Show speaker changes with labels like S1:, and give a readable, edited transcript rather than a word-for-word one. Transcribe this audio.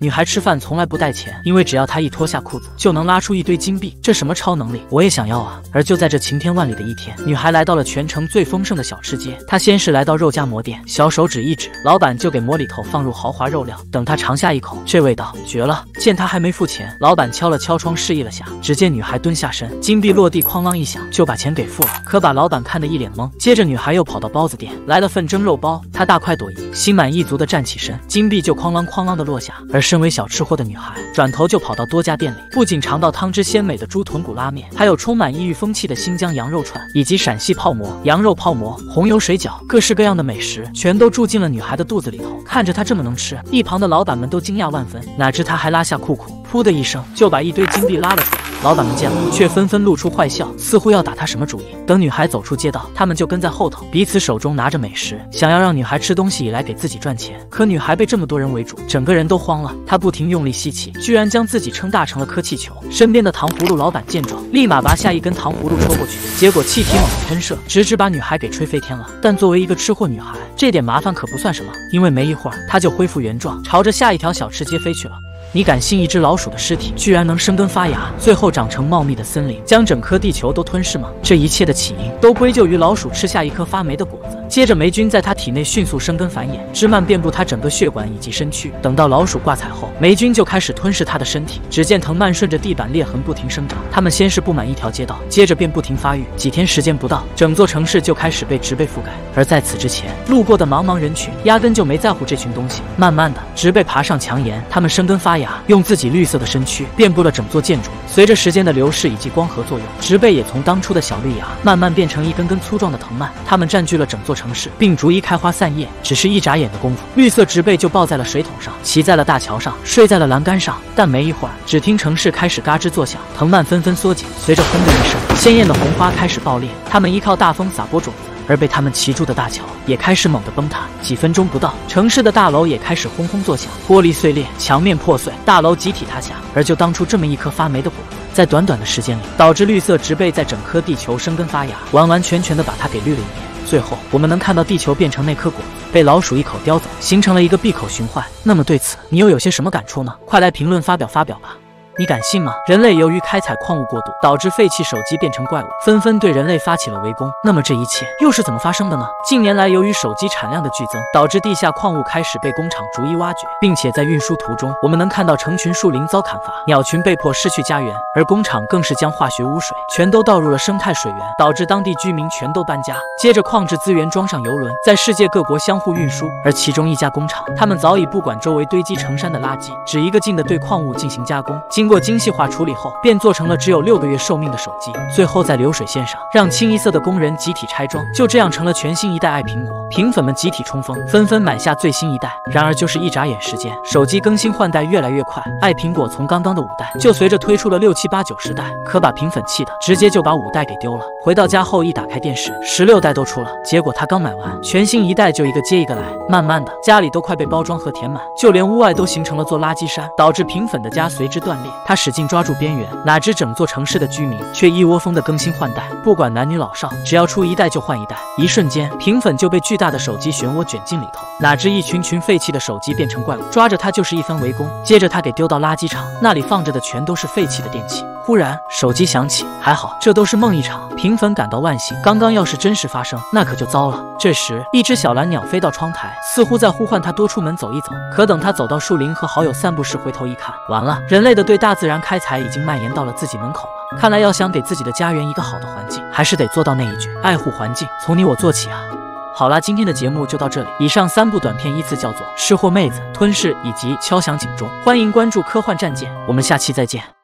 S1: 女孩吃饭从来不带钱，因为只要她一脱下裤子，就能拉出一堆金币。这什么超能力？我也想要啊！而就在这晴天万里的一天，女孩来到了全城最丰盛的小吃街。她先是来到肉夹馍店，小手指一指，老板就给馍里头放入豪华肉料。等她尝下一口，这味道绝了！见她还没付钱，老板敲了敲窗示意了下。只见女孩蹲下身，金币落地，哐啷一响，就把钱给付了。可把老板看得一脸懵。接着女孩又跑到包子店，来了份蒸肉包。她大快朵颐，心满意足地站起身，金币就哐啷哐啷地落下。而身为小吃货的女孩，转头就跑到多家店里，不仅尝到汤汁鲜美的猪臀骨拉面，还有充满异域风气的新疆羊肉串，以及陕西泡馍、羊肉泡馍、红油水饺，各式各样的美食全都住进了女孩的肚子里头。看着她这么能吃，一旁的老板们都惊讶万分，哪知她还拉下裤裤，噗的一声就把一堆金币拉了出来。老板们见了，却纷纷露出坏笑，似乎要打她什么主意。等女孩走出街道，他们就跟在后头，彼此手中拿着美食，想要让女孩吃东西以来给自己赚钱。可女孩被这么多人围住，整个人都慌了。她不停用力吸气，居然将自己撑大成了颗气球。身边的糖葫芦老板见状，立马拔下一根糖葫芦戳过去，结果气体猛地喷射，直直把女孩给吹飞天了。但作为一个吃货女孩，这点麻烦可不算什么，因为没一会儿，她就恢复原状，朝着下一条小吃街飞去了。你敢信一只老鼠的尸体居然能生根发芽，最后长成茂密的森林，将整颗地球都吞噬吗？这一切的起因都归咎于老鼠吃下一颗发霉的果子，接着霉菌在它体内迅速生根繁衍，枝蔓遍布它整个血管以及身躯。等到老鼠挂彩后，霉菌就开始吞噬它的身体。只见藤蔓顺着地板裂痕不停生长，它们先是布满一条街道，接着便不停发育。几天时间不到，整座城市就开始被植被覆盖。而在此之前，路过的茫茫人群压根就没在乎这群东西。慢慢的，植被爬上墙沿，它们生根发芽，用自己绿色的身躯遍布了整座建筑。随着时间的流逝以及光合作用，植被也从当初的小绿芽慢慢变成一根根粗壮的藤蔓，它们占据了整座城市，并逐一开花散叶。只是一眨眼的功夫，绿色植被就抱在了水桶上，骑在了大桥上，睡在了栏杆上。但没一会儿，只听城市开始嘎吱作响，藤蔓纷纷缩紧，随着轰的一声，鲜艳的红花开始爆裂。它们依靠大风撒播种子，而被他们骑住的大桥也开始猛地崩塌。几分钟不到，城市的大楼也开始轰轰作响，玻璃碎裂，墙面破碎，大楼集体塌下。而就当初这么一颗发霉的果子，在短短的时间里，导致绿色植被在整颗地球生根发芽，完完全全的把它给绿了一遍。最后，我们能看到地球变成那颗果子，被老鼠一口叼走，形成了一个闭口循环。那么对此，你又有些什么感触呢？快来评论发表发表吧！你敢信吗？人类由于开采矿物过度，导致废弃手机变成怪物，纷纷对人类发起了围攻。那么这一切又是怎么发生的呢？近年来，由于手机产量的剧增，导致地下矿物开始被工厂逐一挖掘，并且在运输途中，我们能看到成群树林遭砍伐，鸟群被迫失去家园，而工厂更是将化学污水全都倒入了生态水源，导致当地居民全都搬家。接着，矿质资源装上邮轮，在世界各国相互运输。而其中一家工厂，他们早已不管周围堆积成山的垃圾，只一个劲地对矿物进行加工。经过精细化处理后，便做成了只有6个月寿命的手机。最后在流水线上，让清一色的工人集体拆装，就这样成了全新一代爱苹果。苹粉们集体冲锋，纷纷买下最新一代。然而就是一眨眼时间，手机更新换代越来越快，爱苹果从刚刚的5代，就随着推出了6、7、8、9、10代。可把苹粉气的，直接就把5代给丢了。回到家后一打开电视，16代都出了，结果他刚买完，全新一代就一个接一个来。慢慢的，家里都快被包装盒填满，就连屋外都形成了座垃圾山，导致苹粉的家随之断裂。他使劲抓住边缘，哪知整座城市的居民却一窝蜂的更新换代，不管男女老少，只要出1代就换1代。一瞬间，苹粉就被巨大的手机漩涡卷进里头。哪知一群群废弃的手机变成怪物，抓着它就是一番围攻。接着他给丢到垃圾场，那里放着的全都是废弃的电器。忽然手机响起，还好这都是梦一场。苹粉感到万幸，刚刚要是真实发生，那可就糟了。这时一只小蓝鸟飞到窗台，似乎在呼唤他多出门走一走。可等他走到树林和好友散步时，回头一看，完了，人类的对大自然开采已经蔓延到了自己门口了。看来要想给自己的家园一个好的环境，还是得做到那一句爱护环境，从你我做起啊。好啦，今天的节目就到这里。以上3部短片依次叫做《吃货妹子》、《吞噬》以及《敲响警钟》。欢迎关注科幻战舰，我们下期再见。